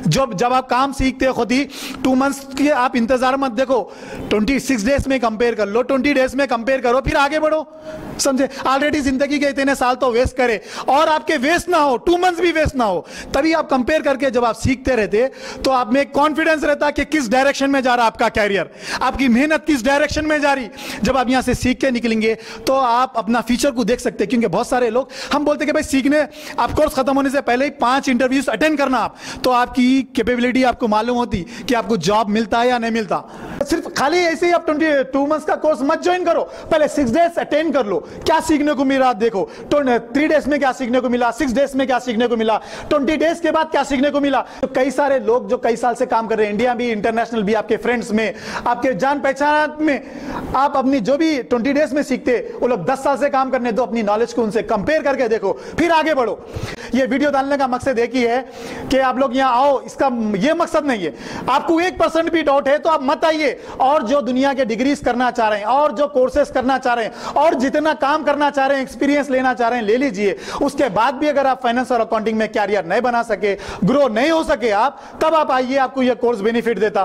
जब आप काम सीखते हो खुद ही 2 मंथ्स के आप इंतजार मत देखो, 26 डेज में कंपेयर कर लो, 20 डेज में कंपेयर करो, फिर आगे बढ़ो। समझे? ऑलरेडी जिंदगी के इतने साल तो वेस्ट करे और आपके वेस्ट ना हो, 2 मंथ्स भी वेस्ट ना हो, तभी आप कंपेयर करके जब आप सीखते रहते तो आप में कॉन्फिडेंस रहता कि किस डायरेक्शन में जा रहा आपका कैरियर, आपकी मेहनत किस डायरेक्शन में जा रही। जब आप यहां से सीख के निकलेंगे तो आप अपना फ्यूचर को देख सकते हैं। क्योंकि बहुत सारे लोग हम बोलते कि भाई सीखने, आप कोर्स खत्म होने से पहले ही 5 इंटरव्यूज अटेंड करना, आप तो आपकी कैपेबिलिटी आपको मालूम होती कि आपको जॉब मिलता है या नहीं मिलता। सिर्फ खाली ऐसे ही आप 22 मंथ्स का कोर्स मत ज्वाइन करो, पहले 6 डेज अटेंड कर लो, क्या सीखने को मिला देखो, 3 डेज में क्या सीखने को मिला, 6 डेज में क्या सीखने को मिला, 20 डेज के बाद क्या सीखने को मिला। तो कई सारे लोग जो कई साल से काम कर रहे हैं, इंडिया भी, इंटरनेशनल भी, आपके फ्रेंड्स में, आपके जान पहचान में, आप अपनी जो भी 20 डेज में सीखते वो लोग 10 साल से काम करने दो, अपनी नॉलेज को उनसे कंपेयर करके देखो, फिर आगे बढ़ो। ये वीडियो डालने का मकसद एक ही है कि आप लोग यहां आओ, इसका ये मकसद नहीं है आपको 1% भी डाउट है तो आप मत आइए, और जो दुनिया के डिग्रीज करना चाह रहे हैं और जो कोर्सेस करना चाह रहे हैं और जितना काम करना चाह रहे हैं, एक्सपीरियंस लेना चाह रहे हैं, ले लीजिए। उसके बाद भी अगर आप फाइनेंस और अकाउंटिंग में कैरियर नहीं बना सके, ग्रो नहीं हो सके आप, तब आप आइए, आपको यह कोर्स बेनिफिट देता।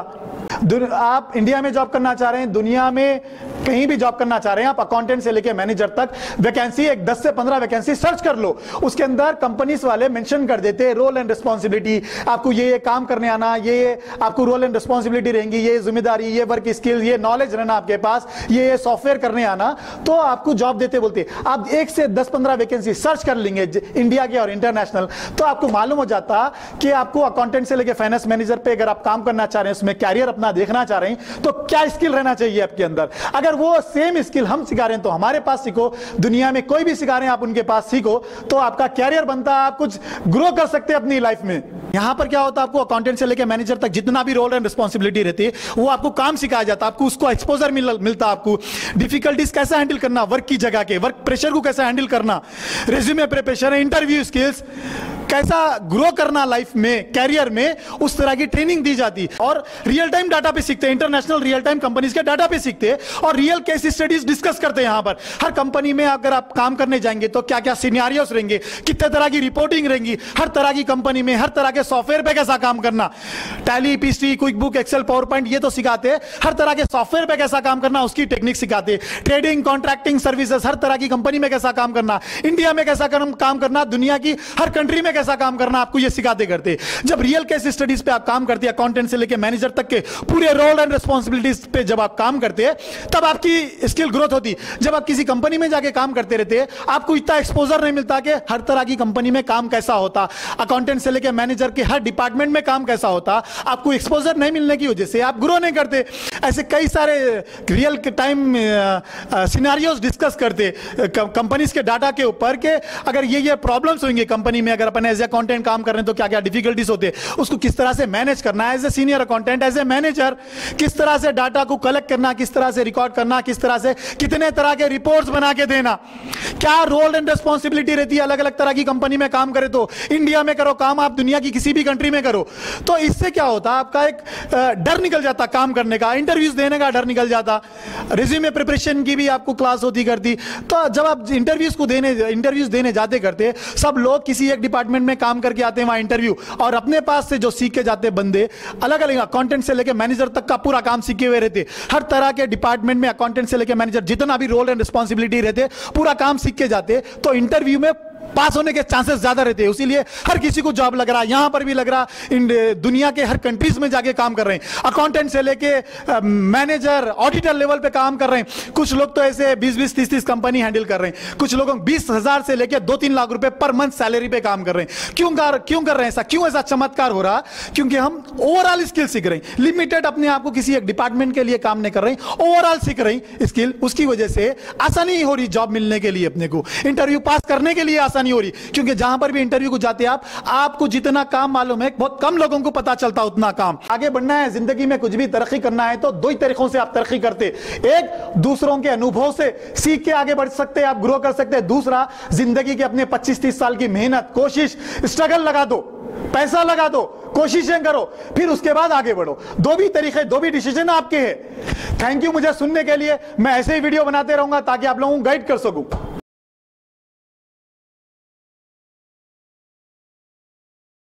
आप इंडिया में जॉब करना चाह रहे हैं, दुनिया में कहीं भी जॉब करना चाह रहे हैं, आप अकाउंटेंट से लेकर मैनेजर तक वैकेंसी, एक 10 से 15 वैकेंसी सर्च कर लो, उसके अंदर कंपनीज वाले मेंशन कर देते हैं रोल एंड रिस्पॉन्सिबिलिटी, आपको ये काम करने आना, ये आपको रोल एंड रिस्पॉन्सिबिलिटी रहेंगी, ये जिम्मेदारी, ये वर्क स्किल, ये नॉलेज रहना आपके पास, ये सॉफ्टवेयर करने आना, तो आपको जॉब देते बोलते। आप 1 से 10-15 वैकेंसी सर्च कर लेंगे इंडिया के और इंटरनेशनल, तो आपको मालूम हो जाता कि आपको अकाउंटेंट से लेकर फाइनेंस मैनेजर पे अगर आप काम करना चाह रहे हैं, उसमें कैरियर अपना देखना चाह रहे हैं, तो क्या स्किल रहना चाहिए आपके अंदर। अगर वो सेम स्किल हम सिखा रहे हैं तो हमारे पास सीखो, दुनिया में कोई भी सिखा रहे हैं आप उनके पास सीखो, तो आपका कैरियर बनता है, आप कुछ ग्रो कर सकते हैं अपनी लाइफ में। यहां पर क्या होता है, आपको अकाउंटेंट से लेकर मैनेजर तक जितना भी रोल एंड रिस्पॉन्सिबिलिटी रहती है वो आपको काम सिखाया जाता है, आपको उसको एक्सपोजर मिलता, आपको डिफिकल्टीज कैसे हैंडल करना, वर्क की जगह के वर्क प्रेशर को कैसे हैंडल करना, रिज्यूमे प्रिपरेशन, इंटरव्यू स्किल्स कैसा ग्रो करना लाइफ में, कैरियर में, उस तरह की ट्रेनिंग दी जाती। और रियल टाइम डाटा पे सीखते हैं, इंटरनेशनल रियल टाइम कंपनीज के डाटा पे सीखते हैं और रियल केस स्टडीज डिस्कस करते हैं। यहां पर हर कंपनी में अगर आप काम करने जाएंगे तो क्या क्या सिनेरियोस रहेंगे, कितने तरह की रिपोर्टिंग रहेंगी, हर तरह की कंपनी में हर तरह के सॉफ्टवेयर पे कैसा काम करना, Tally, PC, QuickBook, Excel, PowerPoint, ये तो सिखाते हैं। हर तरह के सॉफ्टवेयर पे कैसा काम करना, उसकी टेक्निक सिखाते। ट्रेडिंग, कॉन्ट्रैक्टिंग सर्विसेज, हर तरह की कंपनी में कैसा काम करना, इंडिया में कैसा काम करना, दुनिया की हर कंट्री में कैसा काम करना, आपको ये सिखाते करते। जब रियल केस स्टडीज पे आप काम करते हैं, अकाउंटेंट से लेकर मैनेजर तक के पूरे रोल एंड रिस्पॉन्सिबिलिटीज पे जब आप काम करते हैं, तब आपकी स्किल ग्रोथ होती। जब आप किसी कंपनी में जाके काम करते रहते हैं, आपको इतना एक्सपोजर नहीं मिलता कि हर तरह की कंपनी में काम कैसा होता, अकाउंटेंट से लेकर मैनेजर के हर डिपार्टमेंट में काम कैसा होता, आपको एक्सपोजर नहीं मिलने की वजह से आप ग्रो नहीं करते। ऐसे कई सारे रियल टाइम सिनेरियोस डिस्कस करते कंपनीज के डाटा के ऊपर कि अगर ये प्रॉब्लम्स होंगे कंपनी में, अगर अपन एज ए अकाउंटेंट काम कर रहे हैं तो क्या क्या डिफिकल्टीज होते हैं, उसको किस तरह से मैनेज करना है as a senior accountant, as a manager, किस तरह से डाटा को कलेक्ट करना, किस तरह से रिकॉर्ड करना, किस तरह से कितने तरह के रिपोर्ट्स बना के देना, क्या रोल एंड रिस्पॉन्सिबिलिटी रहती है अलग अलग तरह की कंपनी में काम करे तो। इंडिया में करो काम, आप दुनिया की किसी भी कंट्री में करो, तो इससे क्या होता है, आपका एक डर निकल जाता काम करने का, इंटरव्यूज देने का डर निकल जाता, रिज्यूमे प्रिपरेशन की भी आपको क्लास होती करती। तो जब आप इंटरव्यूज देने जाते करते, सब लोग किसी एक डिपार्टमेंट में काम करके आते हैं वहां इंटरव्यू, और अपने पास से जो सीख के जाते बंदे अलग अलग अकाउंटेंट से लेकर मैनेजर तक का पूरा काम सीखे हुए रहते। हर तरह के डिपार्टमेंट में अकाउंटेंट से लेकर मैनेजर जितना भी रोल एंड रिस्पॉन्सिबिलिटी रहते पूरा काम सीख के जाते, तो इंटरव्यू में पास होने के चांसेस ज्यादा रहते हैं। इसीलिए हर किसी को जॉब लग रहा है, यहां पर भी लग रहा, दुनिया के हर कंट्रीज में जाके काम कर रहे हैं, अकाउंटेंट से लेके मैनेजर, ऑडिटर लेवल पे काम कर रहे हैं। कुछ लोग तो ऐसे 20-20, 30-30 कंपनी हैंडल कर रहे हैं, कुछ लोग 20,000 से लेके 2-3 लाख रुपए पर मंथ सैलरी पे काम कर रहे हैं। क्यों कर रहे हैं ऐसा, क्यों ऐसा चमत्कार हो रहा? क्योंकि हम ओवरऑल स्किल सीख रहे हैं, लिमिटेड अपने आप को किसी एक डिपार्टमेंट के लिए काम नहीं कर रहे हैं, ओवरऑल सीख रहे हैं स्किल। उसकी वजह से आसानी हो रही जॉब मिलने के लिए, अपने को इंटरव्यू पास करने के लिए आसानी हो रही। क्योंकि जहां पर भी इंटरव्यू को जाते आप, आपको जितना काम मालूम है बहुत कम लोगों को पता चलता उतना काम। आगे बढ़ना है जिंदगी में, कुछ भी तरक्की करना है तो 2 ही तरीकों से आप तरक्की करते। एक, दूसरों के अनुभव से सीख के आगे बढ़ सकते हैं, आप ग्रो कर सकते हैं। दूसरा, जिंदगी के अपने 25-30 साल की मेहनत, कोशिश, स्ट्रगल लगा दो, पैसा लगा दो, कोशिशें करो, फिर उसके बाद आगे बढ़ो। 2 भी तरीके, 2 भी डिसीजन आपके हैं। थैंक यू मुझे सुनने के लिए। मैं ऐसे ही वीडियो बनाते रहूंगा ताकि आप लोगों को गाइड कर सकूं।